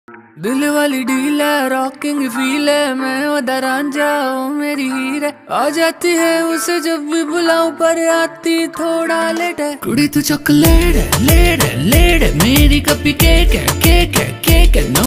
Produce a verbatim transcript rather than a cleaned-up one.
दिल वाली डील है, रॉकिंग फील है, मैं उधर रांझा ओ मेरी हीर है। आ जाती है उसे जब भी बुलाऊं पर आती थोड़ा लेट है। कुड़ी तू चॉकलेट है, लेट है, लेट है, मेरी कपी केक है, केक है, केक है।